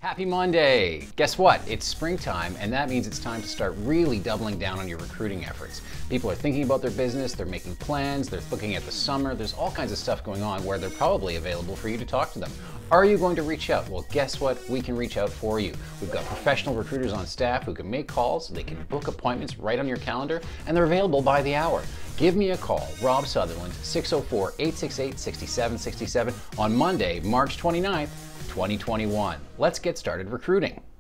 Happy Monday! Guess what? It's springtime, and that means it's time to start really doubling down on your recruiting efforts. People are thinking about their business, they're making plans, they're looking at the summer, there's all kinds of stuff going on where they're probably available for you to talk to them. Are you going to reach out? Well, guess what? We can reach out for you. We've got professional recruiters on staff who can make calls, they can book appointments right on your calendar, and they're available by the hour. Give me a call, Rob Sutherland, 604-868-6767 on Monday, March 29th, 2021. Let's get started recruiting.